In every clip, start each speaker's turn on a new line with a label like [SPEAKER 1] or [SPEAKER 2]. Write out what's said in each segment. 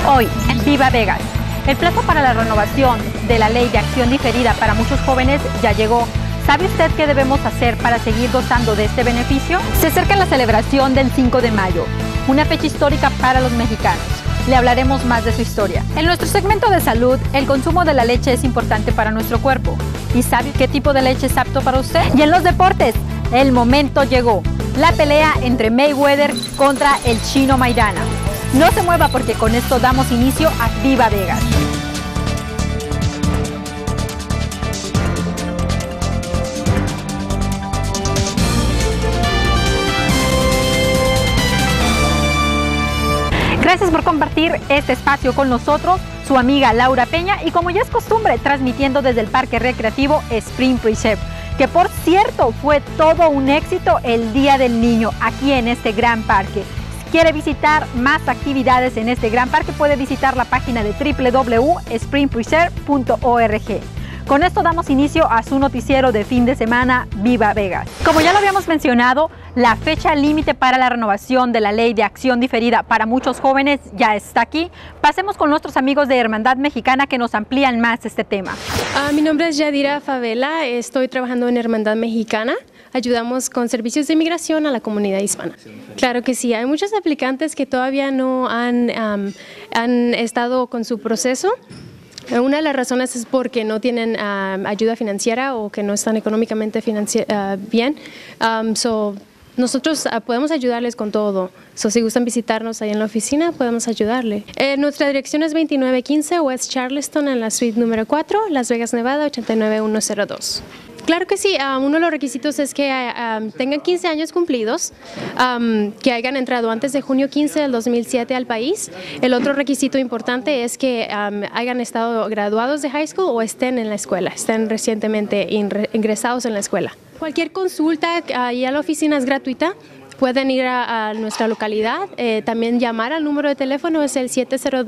[SPEAKER 1] Hoy, en Viva Vegas, el plazo para la renovación de la ley de acción diferida para muchos jóvenes ya llegó. ¿Sabe usted qué debemos hacer para seguir gozando de este beneficio? Se acerca la celebración del 5 de mayo, una fecha histórica para los mexicanos. Le hablaremos más de su historia. En nuestro segmento de salud, el consumo de la leche es importante para nuestro cuerpo. ¿Y sabe qué tipo de leche es apto para usted? Y en los deportes, el momento llegó. La pelea entre Mayweather contra el Chino Maidana. No se mueva porque con esto damos inicio a Viva Vegas. Gracias por compartir este espacio con nosotros, su amiga Laura Peña, y como ya es costumbre, transmitiendo desde el Parque Recreativo Spring Preserve, que por cierto fue todo un éxito el Día del Niño aquí en este gran parque. Si quiere visitar más actividades en este gran parque, puede visitar la página de www.springpreserve.org. Con esto damos inicio a su noticiero de fin de semana, Viva Vegas. Como ya lo habíamos mencionado, la fecha límite para la renovación de la ley de acción diferida para muchos jóvenes ya está aquí. Pasemos con nuestros amigos de Hermandad Mexicana que nos amplían más este tema.
[SPEAKER 2] Mi nombre es Yadira Favela, estoy trabajando en Hermandad Mexicana. Ayudamos con servicios de inmigración a la comunidad hispana. Claro que sí, hay muchos aplicantes que todavía no han estado con su proceso. Una de las razones es porque no tienen ayuda financiera o que no están económicamente bien. Nosotros podemos ayudarles con todo. Si gustan visitarnos ahí en la oficina, podemos ayudarle. Nuestra dirección es 2915 West Charleston en la suite número 4, Las Vegas, Nevada, 89102. Claro que sí, uno de los requisitos es que tengan 15 años cumplidos, que hayan entrado antes de junio 15 del 2007 al país. El otro requisito importante es que hayan estado graduados de high school o estén en la escuela, estén recientemente ingresados en la escuela. Cualquier consulta ahí a la oficina es gratuita. Pueden ir a nuestra localidad, también llamar al número de teléfono, es el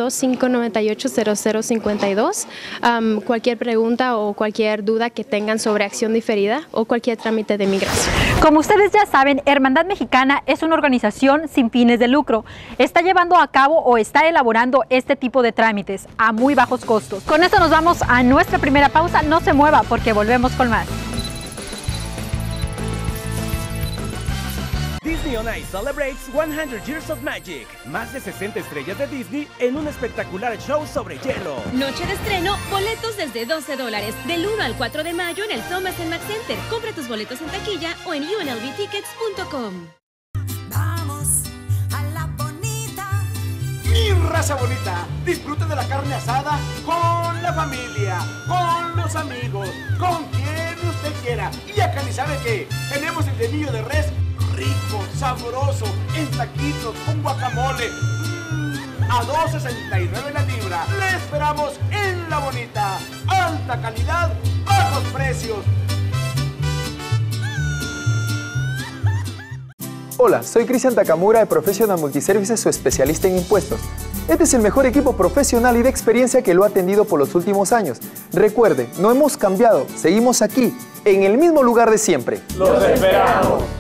[SPEAKER 2] 702-598-0052. Cualquier pregunta o cualquier duda que tengan sobre acción diferida o cualquier trámite de migración.
[SPEAKER 1] Como ustedes ya saben, Hermandad Mexicana es una organización sin fines de lucro. Está llevando a cabo o está elaborando este tipo de trámites a muy bajos costos. Con esto nos vamos a nuestra primera pausa. No se mueva porque volvemos con más.
[SPEAKER 3] Disney on Ice celebrates 100 Years of Magic. Más de 60 estrellas de Disney en un espectacular show sobre hielo.
[SPEAKER 4] Noche de estreno, boletos desde $12. Del 1 al 4 de mayo en el Thomas & Mack Center. Compra tus boletos en taquilla o en unlvtickets.com.
[SPEAKER 5] Vamos a la bonita.
[SPEAKER 6] Mi raza bonita, disfrute de la carne asada con la familia, con los amigos, con quien usted quiera. Y acá ni sabe que tenemos el dedillo de res rico, sabroso, en taquitos, con guacamole, a $2.69 la libra. Le esperamos en La Bonita. Alta calidad, bajos precios.
[SPEAKER 7] Hola, soy Cristian Takamura de Professional Multiservices, su especialista en impuestos. Este es el mejor equipo profesional y de experiencia que lo ha atendido por los últimos años. Recuerde, no hemos cambiado, seguimos aquí, en el mismo lugar de siempre.
[SPEAKER 6] ¡Los esperamos!